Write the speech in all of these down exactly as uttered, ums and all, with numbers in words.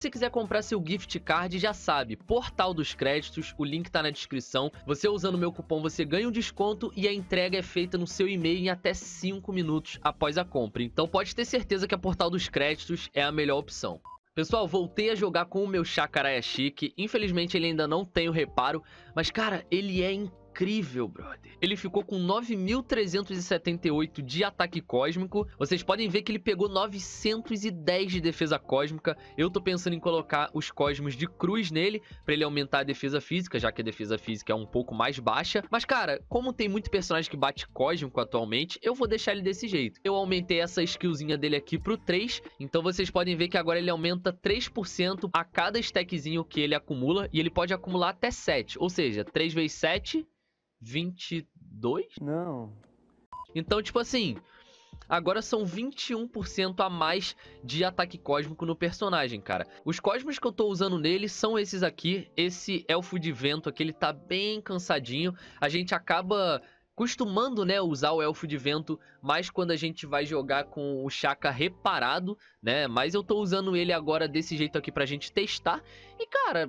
Se você quiser comprar seu gift card, já sabe, Portal dos Créditos, o link tá na descrição. Você usando o meu cupom, você ganha um desconto e a entrega é feita no seu e-mail em até cinco minutos após a compra. Então pode ter certeza que a Portal dos Créditos é a melhor opção. Pessoal, voltei a jogar com o meu Chacaraia Chique. Infelizmente ele ainda não tem o reparo, mas cara, ele é incrível, brother. Ele ficou com nove mil trezentos e setenta e oito de ataque cósmico. Vocês podem ver que ele pegou novecentos e dez de defesa cósmica. Eu tô pensando em colocar os cosmos de cruz nele, pra ele aumentar a defesa física, já que a defesa física é um pouco mais baixa. Mas cara, como tem muito personagem que bate cósmico atualmente, eu vou deixar ele desse jeito. Eu aumentei essa skillzinha dele aqui pro três, então vocês podem ver que agora ele aumenta três por cento a cada stackzinho que ele acumula, e ele pode acumular até sete, ou seja, três vezes sete... vinte e dois? Não. Então, tipo assim, agora são vinte e um por cento a mais de ataque cósmico no personagem, cara. Os cosmos que eu tô usando nele são esses aqui. Esse elfo de vento aqui, ele tá bem cansadinho. A gente acaba costumando, né, usar o elfo de vento mais quando a gente vai jogar com o Chaka reparado, né? Mas eu tô usando ele agora desse jeito aqui pra gente testar. E, cara,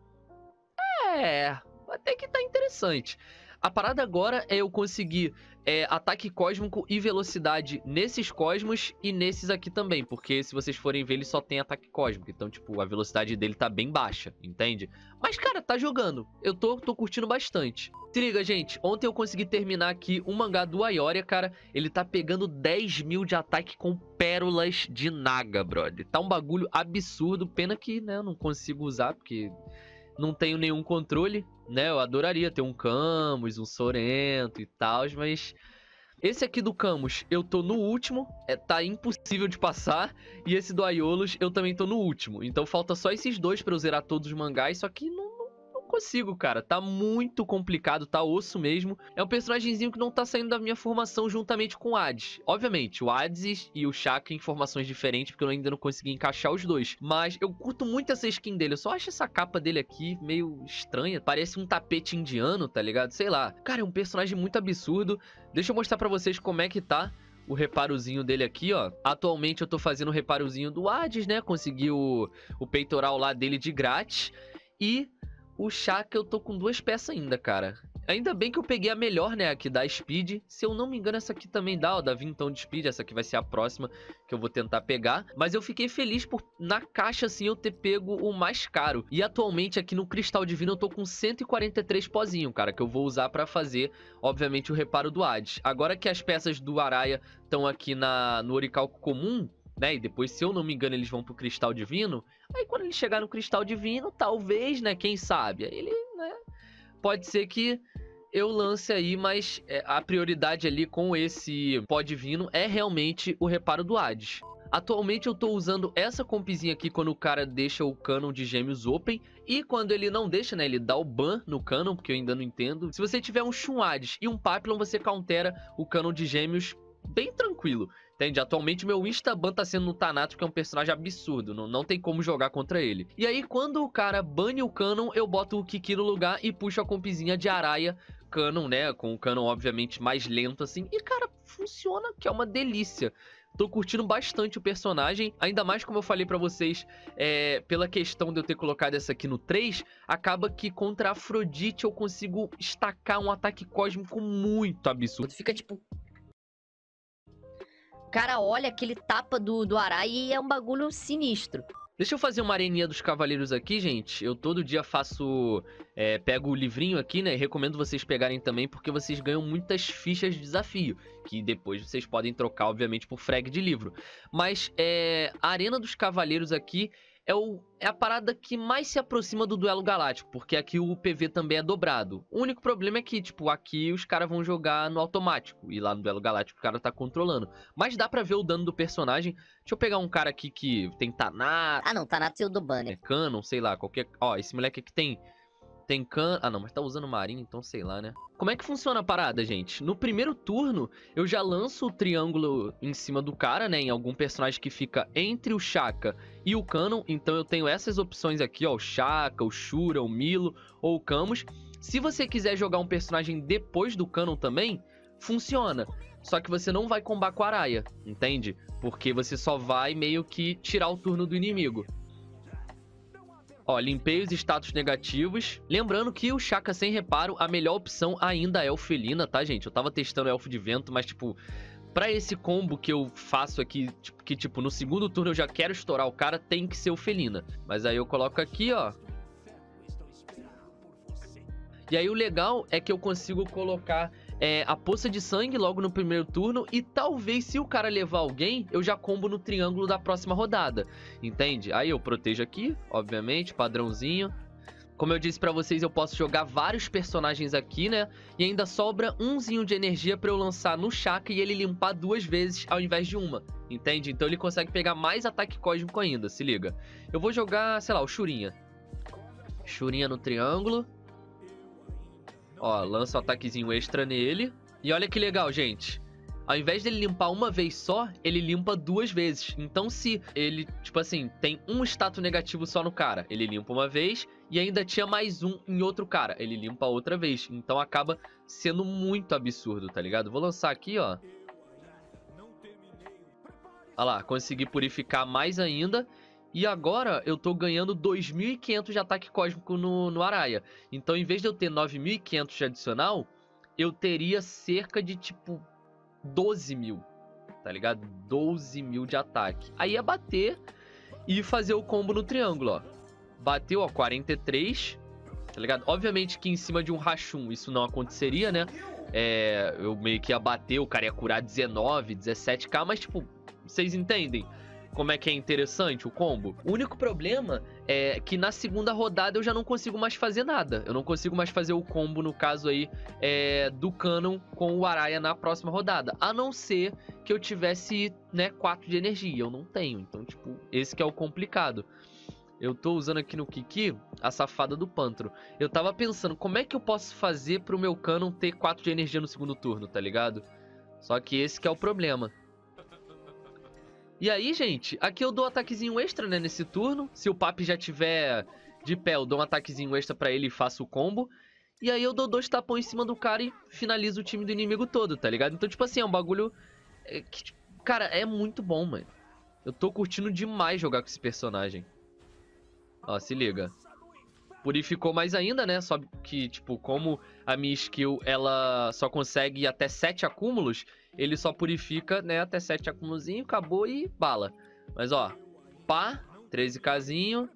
é... até que tá interessante. A parada agora é eu conseguir é, ataque cósmico e velocidade nesses cosmos e nesses aqui também. Porque se vocês forem ver, ele só tem ataque cósmico. Então, tipo, a velocidade dele tá bem baixa, entende? Mas, cara, tá jogando. Eu tô, tô curtindo bastante. Se liga, gente. Ontem eu consegui terminar aqui o mangá do Aioria, cara. Ele tá pegando dez mil de ataque com pérolas de Naga, brother. Tá um bagulho absurdo. Pena que, né, eu não consigo usar, porque... não tenho nenhum controle, né? Eu adoraria ter um Camus, um Sorento e tal, mas... esse aqui do Camus, eu tô no último, é, tá impossível de passar. E esse do Aiolos, eu também tô no último. Então falta só esses dois pra eu zerar todos os mangás, só que não, não, não consigo, cara. Tá muito complicado, tá osso mesmo. É um personagemzinho que não tá saindo da minha formação juntamente com o Hades. Obviamente, o Hades e o Chaka em formações diferentes, porque eu ainda não consegui encaixar os dois. Mas eu curto muito essa skin dele. Eu só acho essa capa dele aqui meio estranha. Parece um tapete indiano, tá ligado? Sei lá. Cara, é um personagem muito absurdo. Deixa eu mostrar pra vocês como é que tá o reparozinho dele aqui, ó. Atualmente eu tô fazendo o reparozinho do Hades, né? Consegui o, o peitoral lá dele de grátis. E o Chaka eu tô com duas peças ainda, cara. Ainda bem que eu peguei a melhor, né, aqui da Speed. Se eu não me engano, essa aqui também dá, ó, dá vintão de Speed. Essa aqui vai ser a próxima que eu vou tentar pegar. Mas eu fiquei feliz por, na caixa, assim, eu ter pego o mais caro. E atualmente aqui no Cristal Divino eu tô com cento e quarenta e três pozinho, cara, que eu vou usar pra fazer, obviamente, o reparo do Hades. Agora que as peças do Araia estão aqui na, no Orichalco comum, né, e depois, se eu não me engano, eles vão pro Cristal Divino. Aí quando ele chegar no Cristal Divino, talvez, né, quem sabe, aí ele, né, pode ser que eu lance aí, mas é, a prioridade ali com esse pó divino é realmente o reparo do Hades. Atualmente eu tô usando essa compzinha aqui quando o cara deixa o Canon de Gêmeos open. E quando ele não deixa, né, ele dá o ban no Canon, porque eu ainda não entendo. Se você tiver um Shun Hades e um Papillon, você countera o Canon de Gêmeos bem tranquilo, entende? Atualmente meu Instaban tá sendo no Thanatos, que é um personagem absurdo, não, não tem como jogar contra ele. E aí quando o cara bane o Canon, eu boto o Kiki no lugar e puxo a compzinha de Araia Canon, né, com o Canon obviamente mais lento assim, e cara, funciona, que é uma delícia. Tô curtindo bastante o personagem, ainda mais como eu falei pra vocês, é, pela questão de eu ter colocado essa aqui no três, acaba que contra a Afrodite eu consigo estacar um ataque cósmico muito absurdo. Fica tipo... o cara olha aquele tapa do, do Arai e é um bagulho sinistro. Deixa eu fazer uma areninha dos cavaleiros aqui, gente. Eu todo dia faço... É, pego o livrinho aqui, né? E recomendo vocês pegarem também, porque vocês ganham muitas fichas de desafio. Que depois vocês podem trocar, obviamente, por frag de livro. Mas é, a arena dos cavaleiros aqui é, o, é a parada que mais se aproxima do duelo galáctico. Porque aqui o P V também é dobrado. O único problema é que, tipo, aqui os caras vão jogar no automático. E lá no duelo galáctico o cara tá controlando. Mas dá pra ver o dano do personagem. Deixa eu pegar um cara aqui que tem Thanatos. Ah não, Thanatos eu do banner. É Canon, sei lá, qualquer... Ó, esse moleque aqui tem... Tem can... Ah, não, mas tá usando marinho, então sei lá, né? Como é que funciona a parada, gente? No primeiro turno, eu já lanço o triângulo em cima do cara, né? Em algum personagem que fica entre o Chaka e o Canon. Então eu tenho essas opções aqui, ó. O Chaka, o Shura, o Milo ou o Camus. Se você quiser jogar um personagem depois do Canon também, funciona. Só que você não vai combar com a Araia, entende? Porque você só vai meio que tirar o turno do inimigo. Ó, limpei os status negativos. Lembrando que o Shaka sem reparo, a melhor opção ainda é o Felina, tá, gente? Eu tava testando o Elfo de Vento, mas, tipo, pra esse combo que eu faço aqui, tipo, que, tipo, no segundo turno eu já quero estourar o cara, tem que ser o Felina. Mas aí eu coloco aqui, ó. E aí o legal é que eu consigo colocar é, a poça de sangue logo no primeiro turno. E talvez, se o cara levar alguém, eu já combo no triângulo da próxima rodada. Entende? Aí eu protejo aqui, obviamente, padrãozinho. Como eu disse pra vocês, eu posso jogar vários personagens aqui, né? E ainda sobra umzinho de energia pra eu lançar no Shaka e ele limpar duas vezes ao invés de uma. Entende? Então ele consegue pegar mais ataque cósmico ainda, se liga. Eu vou jogar, sei lá, o Shurinha. Shurinha no triângulo. Ó, lança um ataquezinho extra nele. E olha que legal, gente. Ao invés dele limpar uma vez só, ele limpa duas vezes. Então se ele, tipo assim, tem um status negativo só no cara, ele limpa uma vez e ainda tinha mais um em outro cara, ele limpa outra vez. Então acaba sendo muito absurdo, tá ligado? Vou lançar aqui, ó. Olha lá, consegui purificar mais ainda. E agora eu tô ganhando dois mil e quinhentos de ataque cósmico no, no Araia. Então em vez de eu ter nove mil e quinhentos de adicional, eu teria cerca de, tipo, doze mil, tá ligado? doze mil de ataque. Aí é bater e fazer o combo no triângulo, ó. Bateu, ó, quarenta e três, tá ligado? Obviamente que em cima de um Rashun isso não aconteceria, né? É, eu meio que ia bater, o cara ia curar dezenove, dezessete k, mas, tipo, vocês entendem como é que é interessante o combo? O único problema é que na segunda rodada eu já não consigo mais fazer nada. Eu não consigo mais fazer o combo, no caso aí, é, do Canon com o Araia na próxima rodada. A não ser que eu tivesse, né, quatro de energia. Eu não tenho. Então, tipo, esse que é o complicado. Eu tô usando aqui no Kiki a Safada do Pântano. Eu tava pensando, como é que eu posso fazer pro meu Canon ter quatro de energia no segundo turno, tá ligado? Só que esse que é o problema. E aí, gente, aqui eu dou um ataquezinho extra, né, nesse turno. Se o Papi já tiver de pé, eu dou um ataquezinho extra pra ele e faço o combo. E aí eu dou dois tapões em cima do cara e finalizo o time do inimigo todo, tá ligado? Então, tipo assim, é um bagulho é, que, cara, é muito bom, mano. Eu tô curtindo demais jogar com esse personagem. Ó, se liga. Purificou mais ainda, né? Só que, tipo, como a minha skill, ela só consegue ir até sete acúmulos, ele só purifica, né, até sete acúmulozinho, acabou e bala. Mas, ó, pá, treze kzinho.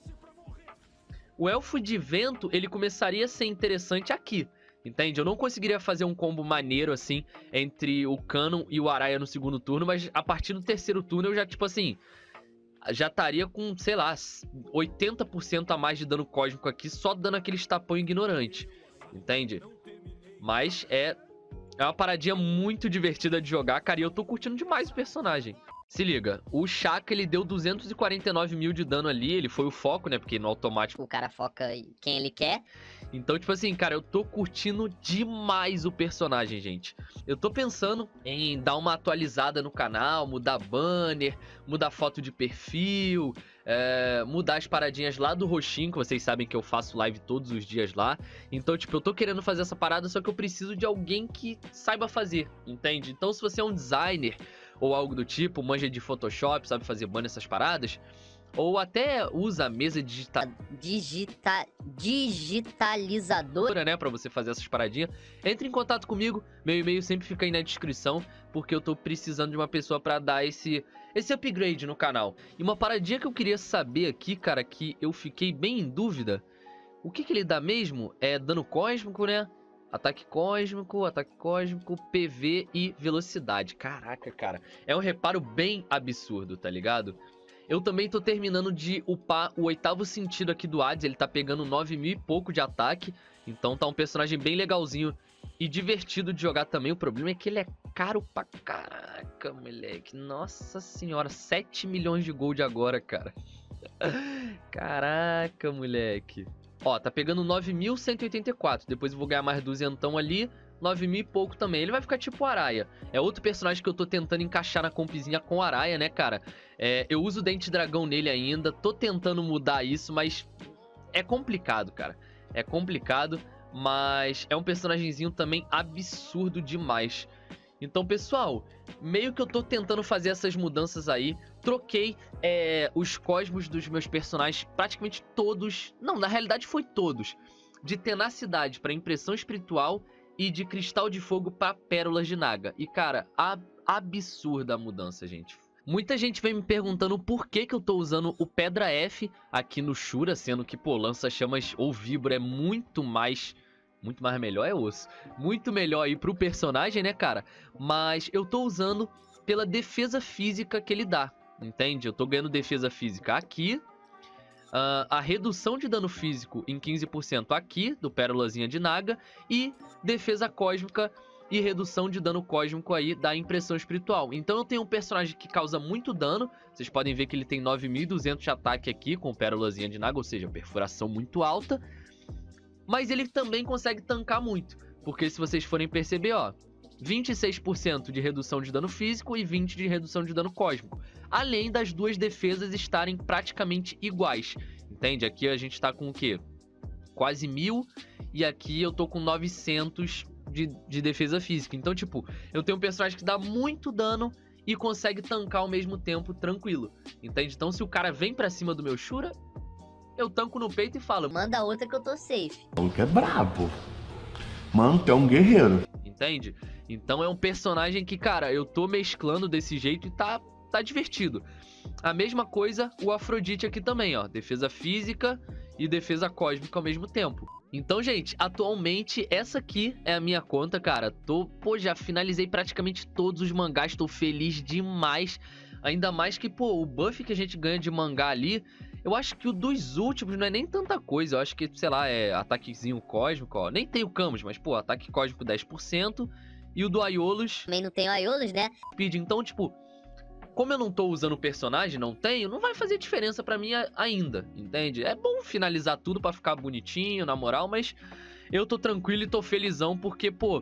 O Elfo de Vento, ele começaria a ser interessante aqui, entende? Eu não conseguiria fazer um combo maneiro, assim, entre o Canon e o Araia no segundo turno, mas a partir do terceiro turno eu já, tipo assim, já estaria com, sei lá, oitenta por cento a mais de dano cósmico aqui, só dando aquele tapão ignorante, entende? Mas é, é uma paradinha muito divertida de jogar, cara, e eu tô curtindo demais o personagem. Se liga, o Shaka, ele deu duzentos e quarenta e nove mil de dano ali, ele foi o foco, né, porque no automático O cara foca em quem ele quer. Então, tipo assim, cara, eu tô curtindo demais o personagem, gente. Eu tô pensando em dar uma atualizada no canal, mudar banner, mudar foto de perfil, é, mudar as paradinhas lá do roxinho, que vocês sabem que eu faço live todos os dias lá. Então, tipo, eu tô querendo fazer essa parada, só que eu preciso de alguém que saiba fazer, entende? Então, se você é um designer ou algo do tipo, manja de Photoshop, sabe fazer banner, essas paradas, ou até usa a mesa digital... Digita... digitalizador, né, pra você fazer essas paradinhas, entre em contato comigo, meu e-mail sempre fica aí na descrição, porque eu tô precisando de uma pessoa pra dar esse, esse upgrade no canal. E uma paradinha que eu queria saber aqui, cara, que eu fiquei bem em dúvida, o que que ele dá mesmo? É dano cósmico, né? Ataque cósmico, ataque cósmico, P V e velocidade. Caraca, cara, é um reparo bem absurdo, tá ligado? Eu também tô terminando de upar o oitavo sentido aqui do Hades. Ele tá pegando nove mil e pouco de ataque. Então tá um personagem bem legalzinho e divertido de jogar também. O problema é que ele é caro pra caraca, moleque. Nossa senhora, sete milhões de gold agora, cara. Caraca, moleque. Ó, tá pegando nove mil cento e oitenta e quatro. Depois eu vou ganhar mais duzentão ali. nove mil e pouco também. Ele vai ficar tipo Araia. É outro personagem que eu tô tentando encaixar na compzinha com Araia, né, cara? É, eu uso o Dente Dragão nele ainda. Tô tentando mudar isso, mas é complicado, cara. É complicado, mas é um personagemzinho também absurdo demais. Então, pessoal, meio que eu tô tentando fazer essas mudanças aí troquei é, os cosmos dos meus personagens, praticamente todos, não, na realidade foi todos, de tenacidade para impressão espiritual e de cristal de fogo para pérolas de Naga. E cara, a, absurda a mudança, gente. Muita gente vem me perguntando por que que eu tô usando o Pedra F aqui no Shura, sendo que, pô, lança-chamas ou vibro é muito mais... Muito mais melhor é osso. Muito melhor aí pro personagem, né, cara? Mas eu tô usando pela defesa física que ele dá, entende? Eu tô ganhando defesa física aqui. Uh, a redução de dano físico em quinze por cento aqui, do Pérolazinha de Naga. E defesa cósmica e redução de dano cósmico aí da impressão espiritual. Então eu tenho um personagem que causa muito dano. Vocês podem ver que ele tem nove mil e duzentos de ataque aqui com Pérolazinha de Naga, ou seja, perfuração muito alta. Mas ele também consegue tancar muito, porque se vocês forem perceber, ó, vinte e seis por cento de redução de dano físico e vinte por cento de redução de dano cósmico. Além das duas defesas estarem praticamente iguais, entende? Aqui a gente tá com o quê? Quase mil, e aqui eu tô com novecentos de, de defesa física. Então, tipo, eu tenho um personagem que dá muito dano e consegue tancar ao mesmo tempo tranquilo, entende? Então, se o cara vem pra cima do meu Shura, eu tanco no peito e falo, manda outra que eu tô safe. O maluco é brabo. Mano, tu é um guerreiro. Entende? Então é um personagem que, cara, eu tô mesclando desse jeito e tá, tá divertido. A mesma coisa o Afrodite aqui também, ó. Defesa física e defesa cósmica ao mesmo tempo. Então, gente, atualmente essa aqui é a minha conta, cara. Tô, pô, já finalizei praticamente todos os mangás, tô feliz demais. Ainda mais que, pô, o buff que a gente ganha de mangá ali... Eu acho que o dos últimos não é nem tanta coisa. Eu acho que, sei lá, é ataquezinho cósmico, ó. Nem tem o Camus, mas, pô, ataque cósmico dez por cento. E o do Aiolos... Também não tem o Aiolos, né? Speed. Então, tipo, como eu não tô usando o personagem, não tenho, não vai fazer diferença pra mim ainda, entende? É bom finalizar tudo pra ficar bonitinho, na moral, mas eu tô tranquilo e tô felizão porque, pô,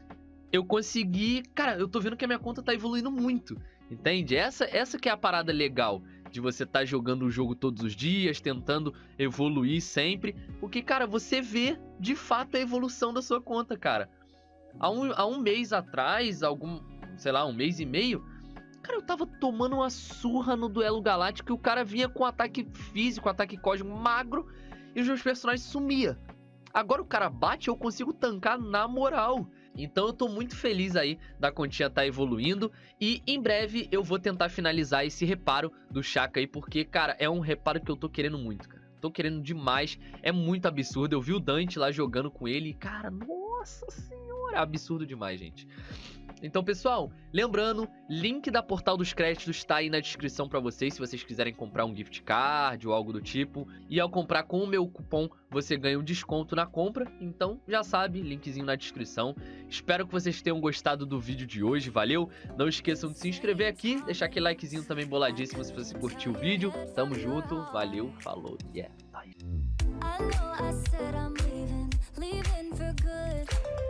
eu consegui... Cara, eu tô vendo que a minha conta tá evoluindo muito, entende? Essa, essa que é a parada legal de você tá jogando o jogo todos os dias, tentando evoluir sempre. Porque, cara, você vê de fato a evolução da sua conta, cara. Há um, há um mês atrás, algum, sei lá, um mês e meio, cara, eu tava tomando uma surra no duelo galáctico e o cara vinha com ataque físico, ataque cósmico magro e os meus personagens sumia. Agora o cara bate e eu consigo tancar na moral. Então eu tô muito feliz aí da continha tá evoluindo. E em breve eu vou tentar finalizar esse reparo do Shaka aí, porque, cara, é um reparo que eu tô querendo muito, cara. Tô querendo demais, é muito absurdo. Eu vi o Dante lá jogando com ele e, cara, nossa senhora, é absurdo demais, gente. Então, pessoal, lembrando, link da Portal dos Créditos tá aí na descrição pra vocês, se vocês quiserem comprar um gift card ou algo do tipo. E ao comprar com o meu cupom, você ganha um desconto na compra. Então, já sabe, linkzinho na descrição. Espero que vocês tenham gostado do vídeo de hoje, valeu? Não esqueçam de se inscrever aqui, deixar aquele likezinho também boladíssimo se você curtiu o vídeo. Tamo junto, valeu, falou, yeah, bye.